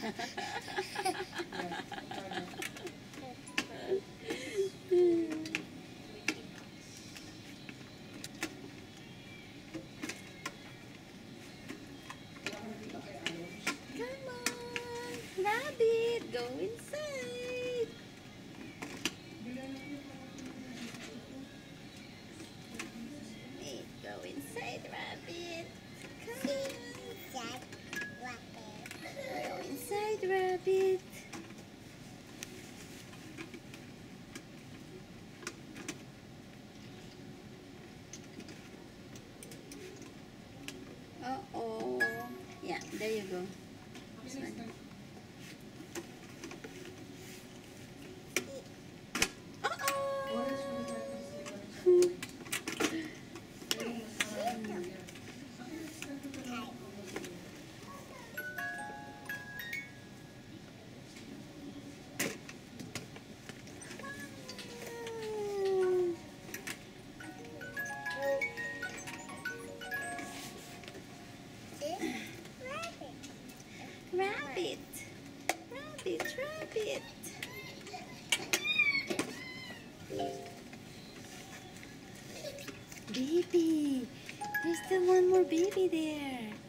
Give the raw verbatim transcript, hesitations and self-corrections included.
Come on, rabbit, go inside. Hey, go inside, rabbit. Come on. Go inside, rabbit. Uh-oh. Yeah, there you go. This one. Rabbit, rabbit, rabbit. Baby, there's still one more baby there.